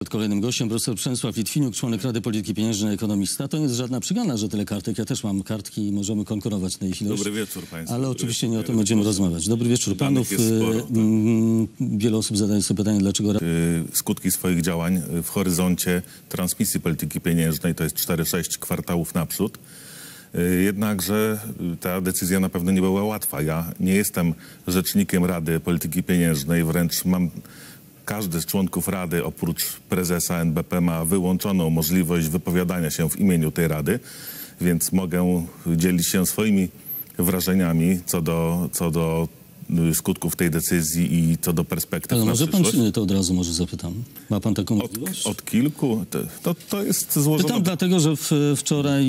Kolejnym gościem profesor Przemysław Litwiniuk, członek Rady Polityki Pieniężnej, ekonomista. To nie jest żadna przygana, że tyle kartek. Ja też mam kartki i możemy konkurować na ich ilość. Dobry wieczór państwu. Ale oczywiście nie o tym będziemy rozmawiać. Dobry wieczór panów. Wiele osób zadaje sobie pytanie, dlaczego... Skutki swoich działań w horyzoncie transmisji polityki pieniężnej to jest 4-6 kwartałów naprzód. Jednakże ta decyzja na pewno nie była łatwa. Ja nie jestem rzecznikiem Rady Polityki Pieniężnej, wręcz mam... Każdy z członków Rady, oprócz prezesa NBP, ma wyłączoną możliwość wypowiadania się w imieniu tej Rady, więc mogę dzielić się swoimi wrażeniami co do skutków tej decyzji i co do perspektyw Ale na może przyszłość. pan, to od razu może zapytam. Ma pan taką możliwość? Od kilku? To jest złożone... Pytam dlatego, że wczoraj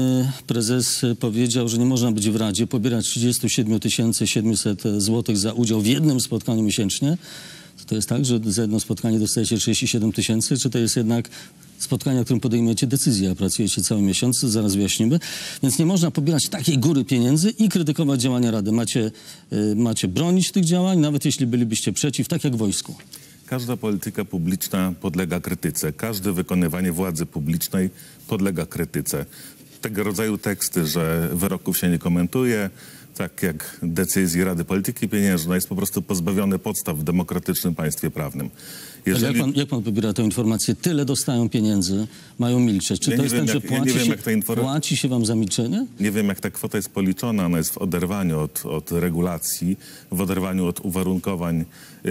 prezes powiedział, że nie można być w Radzie, pobierać 37 700 zł za udział w jednym spotkaniu miesięcznie. To jest tak, że za jedno spotkanie dostajecie 37 000, czy to jest jednak spotkanie, w którym podejmujecie decyzję, a pracujecie cały miesiąc, zaraz wyjaśnimy. Więc nie można pobierać takiej góry pieniędzy i krytykować działania Rady. Macie bronić tych działań, nawet jeśli bylibyście przeciw, tak jak w wojsku. Każda polityka publiczna podlega krytyce. Każde wykonywanie władzy publicznej podlega krytyce. Tego rodzaju teksty, że wyroków się nie komentuje, tak jak decyzji Rady Polityki Pieniężnej, jest po prostu pozbawione podstaw w demokratycznym państwie prawnym. Jeżeli... Jak pan pobiera tę informację? Tyle dostają pieniędzy, mają milczeć. Czy to jest tak, że płaci się wam za milczenie? Nie wiem, jak ta kwota jest policzona. Ona jest w oderwaniu od regulacji, w oderwaniu od uwarunkowań,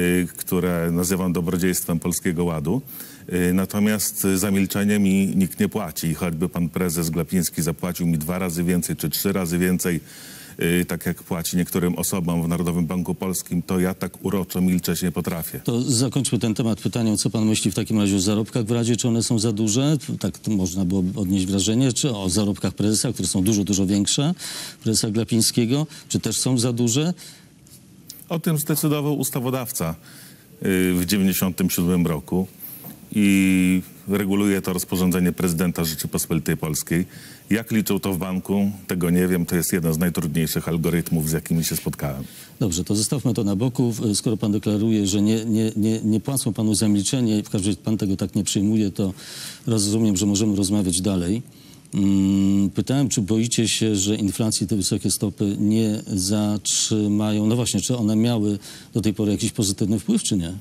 które nazywam dobrodziejstwem Polskiego Ładu. Natomiast za milczenie mi nikt nie płaci. Choćby pan prezes Glapiński zapłacił mi 2 razy więcej czy 3 razy więcej, tak jak płaci niektórym osobom w Narodowym Banku Polskim, to ja tak uroczo milczeć nie potrafię. To zakończmy ten temat pytaniem, co pan myśli w takim razie o zarobkach w Radzie, czy one są za duże? Tak to można było odnieść wrażenie, czy o zarobkach prezesa, które są dużo, dużo większe, prezesa Glapińskiego, czy też są za duże? O tym zdecydował ustawodawca w 1997 roku i reguluje to rozporządzenie prezydenta Rzeczypospolitej Polskiej. Jak liczył to w banku, tego nie wiem. To jest jeden z najtrudniejszych algorytmów, z jakimi się spotkałem. Dobrze, to zostawmy to na boku. Skoro pan deklaruje, że nie płacą panu za milczenie i w każdym razie pan tego tak nie przyjmuje, to rozumiem, że możemy rozmawiać dalej. Pytałem, czy boicie się, że inflacji te wysokie stopy nie zatrzymają? No właśnie, czy one miały do tej pory jakiś pozytywny wpływ, czy nie?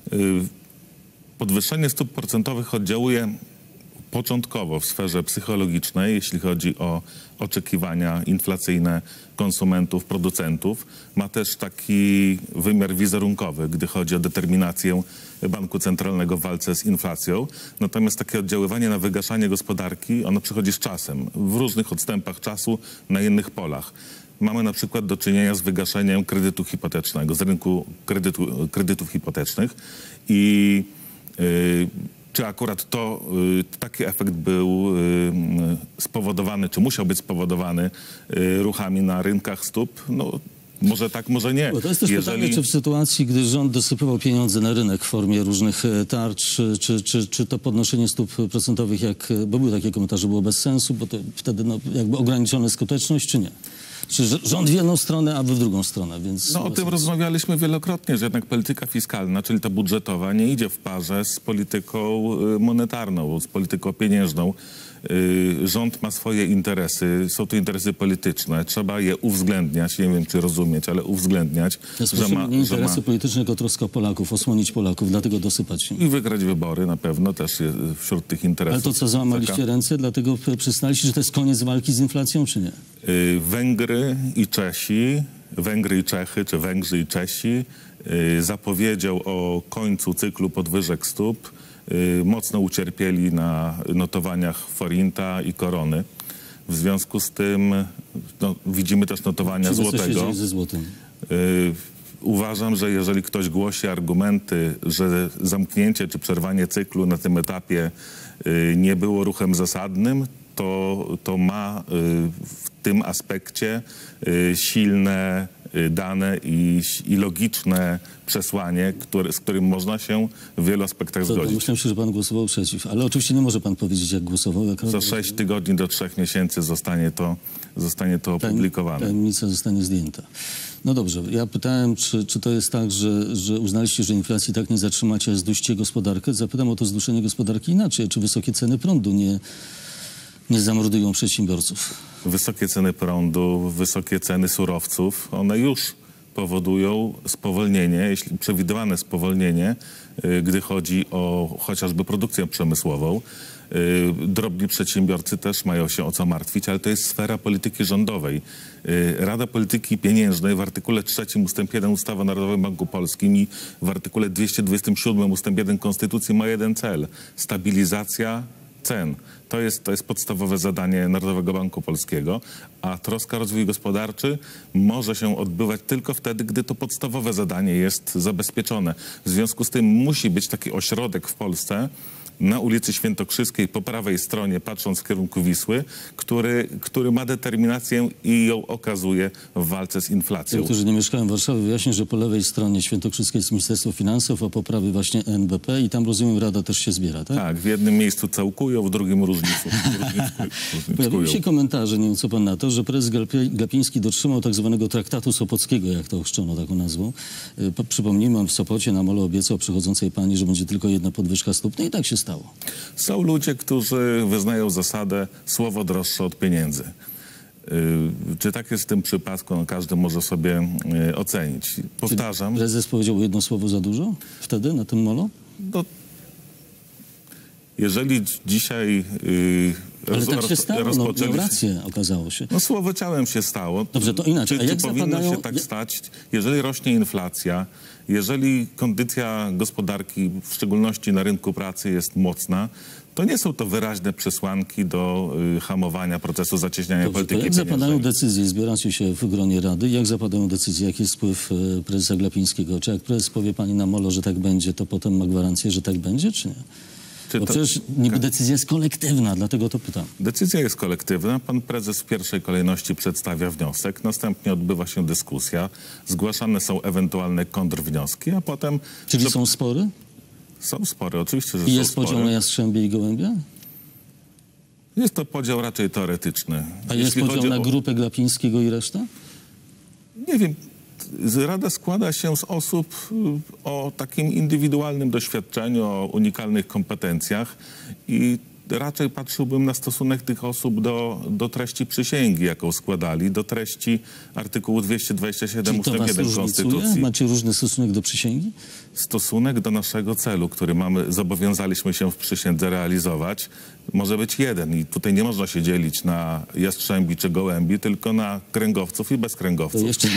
Podwyższenie stóp procentowych oddziałuje początkowo w sferze psychologicznej, jeśli chodzi o oczekiwania inflacyjne konsumentów, producentów. Ma też taki wymiar wizerunkowy, gdy chodzi o determinację Banku Centralnego w walce z inflacją. Natomiast takie oddziaływanie na wygaszanie gospodarki, ono przychodzi z czasem, w różnych odstępach czasu, na innych polach. Mamy na przykład do czynienia z wygaszeniem kredytu hipotecznego, z rynku kredytów hipotecznych i czy akurat taki efekt był spowodowany, czy musiał być spowodowany ruchami na rynkach stóp? No, może tak, może nie. Bo to jest też pytanie, czy w sytuacji, gdy rząd dosypywał pieniądze na rynek w formie różnych tarcz, czy to podnoszenie stóp procentowych, bo były takie komentarze, było bez sensu, bo to wtedy jakby ograniczona skuteczność, czy nie? Czy rząd w jedną stronę, a wy w drugą stronę, więc... No o tym rozmawialiśmy wielokrotnie, że jednak polityka fiskalna, czyli ta budżetowa, nie idzie w parze z polityką monetarną, z polityką pieniężną. Rząd ma swoje interesy, są to interesy polityczne, trzeba je uwzględniać, nie wiem czy rozumieć, ale uwzględniać. Nie interesy polityczne, tylko troska o Polaków, osłonić Polaków, dlatego dosypać się. I wygrać wybory na pewno też wśród tych interesów. Ale to co, załamaliście ręce, dlatego przyznaliście, że to jest koniec walki z inflacją, czy nie? Węgry i Czechy, czy Węgrzy i Czesi zapowiedział o końcu cyklu podwyżek stóp. Mocno ucierpieli na notowaniach forinta i korony. W związku z tym widzimy też notowania złotego. Co się dzieje ze złotym? Uważam, że jeżeli ktoś głosi argumenty, że zamknięcie czy przerwanie cyklu na tym etapie nie było ruchem zasadnym, to ma w tym aspekcie silne dane i logiczne przesłanie, z którym można się w wielu aspektach zgodzić. Myślałem się, że pan głosował przeciw, ale oczywiście nie może pan powiedzieć, jak głosował. Za 6 tygodni do 3 miesięcy zostanie to opublikowane. Tajemnica zostanie zdjęta. No dobrze, ja pytałem, czy to jest tak, że uznaliście, że inflacji tak nie zatrzymacie, a zduście gospodarkę. Zapytam o to zduszenie gospodarki inaczej. Czy wysokie ceny prądu nie zamordują przedsiębiorców? Wysokie ceny prądu, wysokie ceny surowców, one już powodują spowolnienie, przewidywane spowolnienie, gdy chodzi o chociażby produkcję przemysłową. Drobni przedsiębiorcy też mają się o co martwić, ale to jest sfera polityki rządowej. Rada Polityki Pieniężnej w artykule 3 ustęp 1 ustawy o Narodowym Banku Polskim i w artykule 227 ustęp 1 Konstytucji ma jeden cel – stabilizacja cen. To jest podstawowe zadanie Narodowego Banku Polskiego, a troska o rozwój gospodarczy może się odbywać tylko wtedy, gdy to podstawowe zadanie jest zabezpieczone. W związku z tym musi być taki ośrodek w Polsce na ulicy Świętokrzyskiej po prawej stronie, patrząc w kierunku Wisły, który ma determinację i ją okazuje w walce z inflacją. Ci, którzy nie mieszkają w Warszawie, wyjaśnię, że po lewej stronie Świętokrzyskiej jest Ministerstwo Finansów, a po prawej właśnie NBP i tam, rozumiem, Rada też się zbiera, tak? Tak, w jednym miejscu całkują, w drugim różnicują. Pojawiły się komentarze, nie wiem co pan na to, że prezes Glapiński dotrzymał tak zwanego traktatu sopockiego, jak to ochrzczono taką nazwą. Przypomnijmy, on w Sopocie na molo obiecał przychodzącej pani, że będzie tylko jedna podwyżka stóp, no i tak się stało. Są ludzie, którzy wyznają zasadę słowo droższe od pieniędzy. Czy tak jest w tym przypadku? No, każdy może sobie ocenić. Powtarzam. Czy prezes powiedział jedno słowo za dużo wtedy na tym molo? No, jeżeli dzisiaj ale tak się stało, no, miał rację, okazało się. No słowo ciałem się stało. Dobrze, to inaczej. Czy powinno się tak stać? Jeżeli rośnie inflacja, jeżeli kondycja gospodarki, w szczególności na rynku pracy jest mocna, to nie są to wyraźne przesłanki do hamowania procesu zacieśniania polityki jak pieniężnej. zapadają decyzje, zbieracie się w gronie Rady, jak zapadają decyzje, jaki jest wpływ prezesa Glapińskiego? Czy jak prezes powie pani na molo, że tak będzie, to potem ma gwarancję, że tak będzie, czy nie? Bo przecież niby decyzja jest kolektywna, dlatego to pytam. Decyzja jest kolektywna. Pan prezes w pierwszej kolejności przedstawia wniosek, następnie odbywa się dyskusja, zgłaszane są ewentualne kontrwnioski, a potem... Czyli są spory? Są spory, oczywiście, że są spory. I jest podział na Jastrzębie i Gołębia? Jest to podział raczej teoretyczny. A jest podział na grupę Glapińskiego i resztę? Nie wiem. Rada składa się z osób o takim indywidualnym doświadczeniu, o unikalnych kompetencjach i raczej patrzyłbym na stosunek tych osób do treści przysięgi, jaką składali, do treści artykułu 227 ust. 1 Konstytucji. Macie różny stosunek do przysięgi? Stosunek do naszego celu, który zobowiązaliśmy się w przysiędze realizować, może być jeden. I tutaj nie można się dzielić na jastrzębi czy gołębi, tylko na kręgowców i bezkręgowców. To jeszcze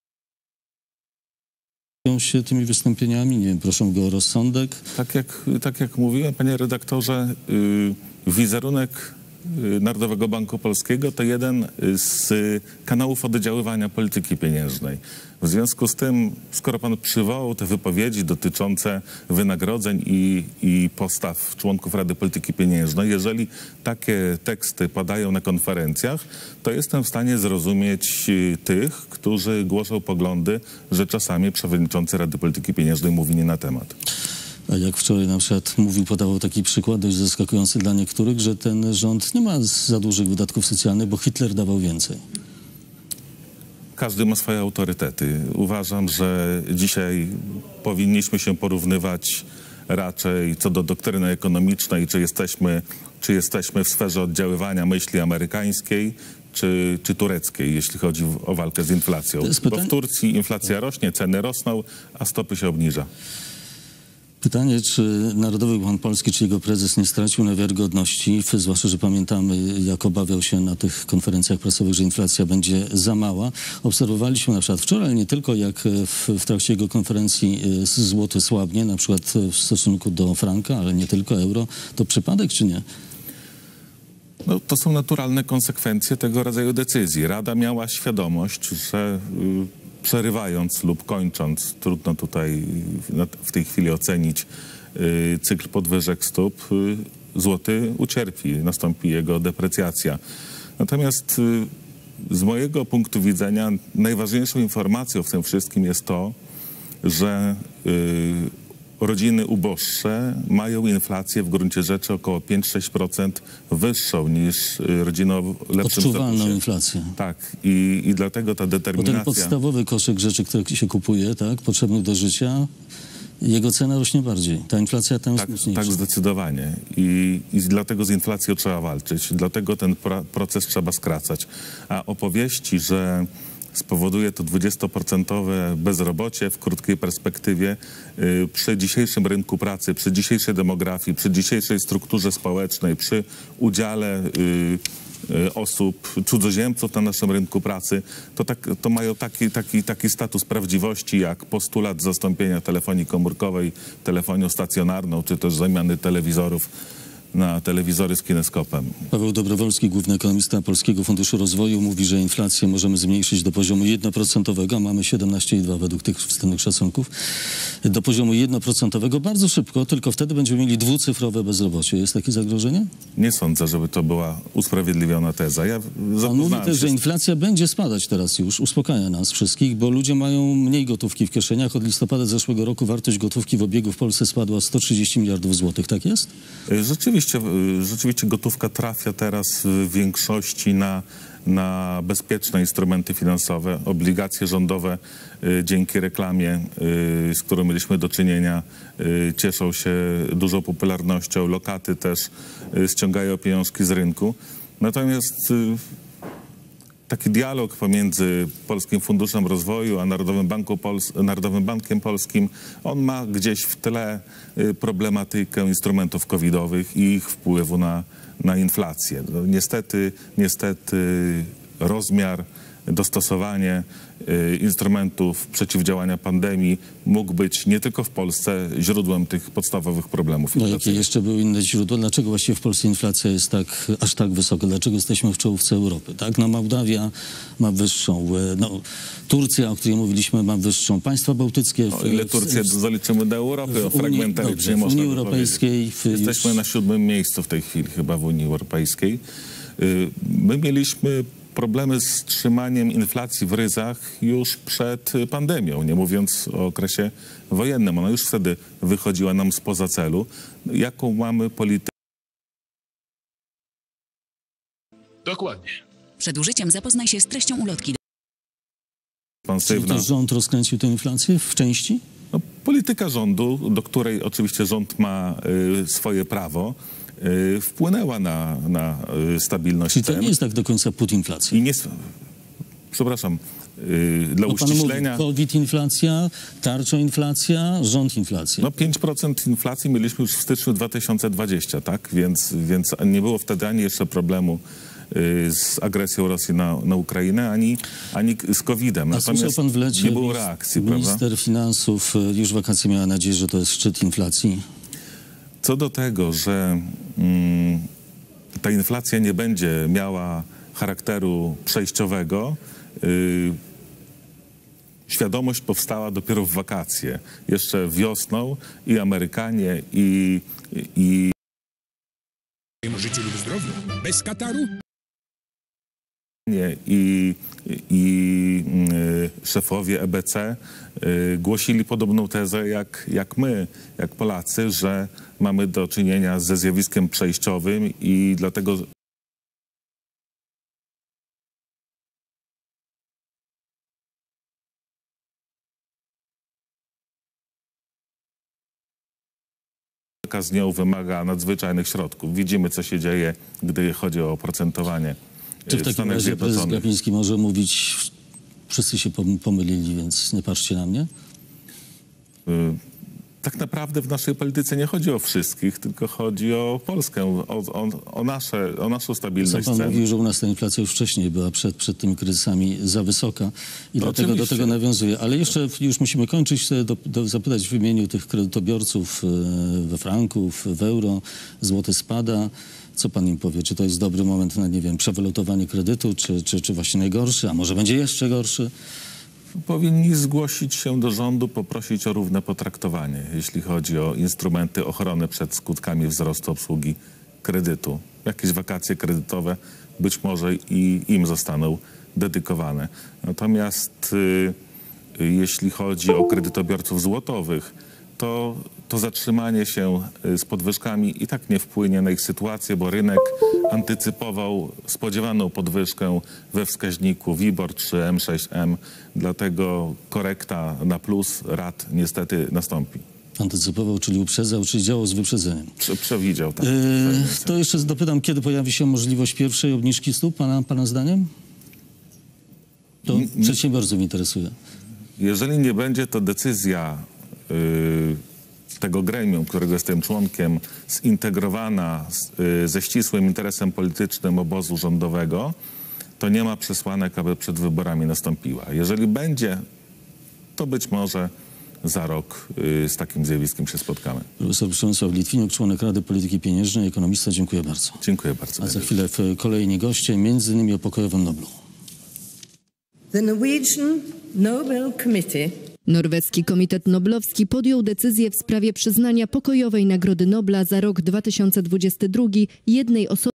się tymi wystąpieniami, nie wiem, proszę go o rozsądek. Tak jak mówiłem, panie redaktorze, wizerunek Narodowego Banku Polskiego to jeden z kanałów oddziaływania polityki pieniężnej. W związku z tym, skoro pan przywołał te wypowiedzi dotyczące wynagrodzeń i postaw członków Rady Polityki Pieniężnej, jeżeli takie teksty padają na konferencjach, to jestem w stanie zrozumieć tych, którzy głoszą poglądy, że czasami przewodniczący Rady Polityki Pieniężnej mówi nie na temat. A jak wczoraj na przykład podawał taki przykład dość zaskakujący dla niektórych, że ten rząd nie ma za dużych wydatków socjalnych, bo Hitler dawał więcej. Każdy ma swoje autorytety. Uważam, że dzisiaj powinniśmy się porównywać raczej co do doktryny ekonomicznej, czy jesteśmy w sferze oddziaływania myśli amerykańskiej, czy tureckiej, jeśli chodzi o walkę z inflacją. Bo w Turcji inflacja rośnie, ceny rosną, a stopy się obniża. Pytanie, czy Narodowy Bank Polski, czy jego prezes nie stracił na wiarygodności, zwłaszcza, że pamiętamy, jak obawiał się na tych konferencjach prasowych, że inflacja będzie za mała. Obserwowaliśmy na przykład wczoraj, ale nie tylko, jak w trakcie jego konferencji złoty słabnie, na przykład w stosunku do franka, ale nie tylko euro. To przypadek, czy nie? No, to są naturalne konsekwencje tego rodzaju decyzji. Rada miała świadomość, że przerywając lub kończąc, trudno tutaj w tej chwili ocenić cykl podwyżek stóp, złoty ucierpi, nastąpi jego deprecjacja. Natomiast z mojego punktu widzenia najważniejszą informacją w tym wszystkim jest to, że rodziny uboższe mają inflację w gruncie rzeczy około 5-6% wyższą niż rodziny o lepszym Odczuwalną statusie. inflację. Tak, i dlatego ta Bo ten determinacja... podstawowy koszyk rzeczy, które się kupuje, tak, potrzebnych do życia, jego cena rośnie bardziej. Ta inflacja tam jest Tak, mocniejsza. tak, zdecydowanie. I dlatego z inflacją trzeba walczyć. Dlatego ten proces trzeba skracać. A opowieści, że spowoduje to 20% bezrobocie w krótkiej perspektywie przy dzisiejszym rynku pracy, przy dzisiejszej demografii, przy dzisiejszej strukturze społecznej, przy udziale osób, cudzoziemców na naszym rynku pracy, to mają taki status prawdziwości jak postulat zastąpienia telefonii komórkowej telefonią stacjonarną, czy też zamiany telewizorów na telewizory z kineskopem. Paweł Dobrowolski, główny ekonomista Polskiego Funduszu Rozwoju, mówi, że inflację możemy zmniejszyć do poziomu 1%, a mamy 17,2 według tych wstępnych szacunków, do poziomu 1% bardzo szybko, tylko wtedy będziemy mieli dwucyfrowe bezrobocie. Jest takie zagrożenie? Nie sądzę, żeby to była usprawiedliwiona teza. Ja On mówi też, że się inflacja będzie spadać teraz już, uspokaja nas wszystkich, bo ludzie mają mniej gotówki w kieszeniach. Od listopada zeszłego roku wartość gotówki w obiegu w Polsce spadła 130 miliardów złotych, tak jest? Rzeczywiście gotówka trafia teraz w większości na bezpieczne instrumenty finansowe. Obligacje rządowe dzięki reklamie, z którą mieliśmy do czynienia, cieszą się dużą popularnością. Lokaty też ściągają pieniążki z rynku. Natomiast taki dialog pomiędzy Polskim Funduszem Rozwoju a Narodowym Bankiem Polskim, on ma gdzieś w tle problematykę instrumentów covidowych i ich wpływu na inflację. No, niestety rozmiar, dostosowanie instrumentów przeciwdziałania pandemii mógł być nie tylko w Polsce źródłem tych podstawowych problemów No jakie inflacyjnych. jeszcze były inne źródła? Dlaczego właściwie w Polsce inflacja jest aż tak wysoka? Dlaczego jesteśmy w czołówce Europy? Tak? No Mołdawia ma wyższą, no, Turcja, o której mówiliśmy, ma wyższą. Państwa bałtyckie... O ile Turcję zaliczymy do Europy, fragmentarycznie w można Unii by Europejskiej... Jesteśmy na 7. miejscu w tej chwili chyba w Unii Europejskiej. My mieliśmy problemy z trzymaniem inflacji w ryzach już przed pandemią, nie mówiąc o okresie wojennym. Ona już wtedy wychodziła nam spoza celu. Jaką mamy politykę? Dokładnie. Przed użyciem zapoznaj się z treścią ulotki. Czy to rząd rozkręcił tę inflację w części? No, polityka rządu, do której oczywiście rząd ma swoje prawo, wpłynęła na stabilność Czyli to cen. nie jest tak do końca put inflacji. I nie, przepraszam, dla No pan mówi, uściślenia... COVID inflacja, tarcza inflacja, rząd inflacja. No 5% inflacji mieliśmy już w styczniu 2020, tak? Więc nie było wtedy ani jeszcze problemu z agresją Rosji na Ukrainę, ani z COVID-em. A słyszał pan w lecie, nie było reakcji, prawda? minister finansów już w wakacje miała nadzieję, że to jest szczyt inflacji. Co do tego, że ta inflacja nie będzie miała charakteru przejściowego, świadomość powstała dopiero w wakacje. Jeszcze wiosną i Amerykanie, i Życiu lub zdrowiu. Bez Kataru? szefowie EBC głosili podobną tezę jak my, jak Polacy, że mamy do czynienia ze zjawiskiem przejściowym i dlatego z nią wymaga nadzwyczajnych środków. Widzimy, co się dzieje, gdy chodzi o oprocentowanie Czy w w takim Stanach razie prezes Zjednoczonych. Glapiński może mówić, wszyscy się pomylili, więc nie patrzcie na mnie? Tak naprawdę w naszej polityce nie chodzi o wszystkich, tylko chodzi o Polskę, o naszą stabilność Pan cen. mówił, że u nas ta inflacja już wcześniej była przed tymi kryzysami za wysoka i dlatego do oczywiście. tego nawiązuje. Ale jeszcze już musimy kończyć, zapytać w imieniu tych kredytobiorców we franku, w euro, złoty spada. Co pan im powie? Czy to jest dobry moment na, nie wiem, przewalutowanie kredytu, czy właśnie najgorszy, a może będzie jeszcze gorszy? Powinni zgłosić się do rządu, poprosić o równe potraktowanie, jeśli chodzi o instrumenty ochrony przed skutkami wzrostu obsługi kredytu. Jakieś wakacje kredytowe być może i im zostaną dedykowane. Natomiast jeśli chodzi o kredytobiorców złotowych, to zatrzymanie się z podwyżkami i tak nie wpłynie na ich sytuację, bo rynek antycypował spodziewaną podwyżkę we wskaźniku WIBOR czy M6M, dlatego korekta na plus rat niestety nastąpi. Antycypował, czyli uprzedzał, czy działał z wyprzedzeniem. Przewidział, tak. To jeszcze dopytam, kiedy pojawi się możliwość pierwszej obniżki stóp, pana zdaniem? To przedsiębiorców interesuje. Jeżeli nie będzie to decyzja tego gremium, którego jestem członkiem, zintegrowana ze ścisłym interesem politycznym obozu rządowego, to nie ma przesłanek, aby przed wyborami nastąpiła. Jeżeli będzie, to być może za rok z takim zjawiskiem się spotkamy. Profesor Przemysław Litwiniuk, członek Rady Polityki Pieniężnej, ekonomista. Dziękuję bardzo. Dziękuję bardzo. A za chwilę kolejni goście, między innymi o pokojowym Noblu. The Norwegian Nobel Committee. Norweski Komitet Noblowski podjął decyzję w sprawie przyznania pokojowej Nagrody Nobla za rok 2022 jednej osobie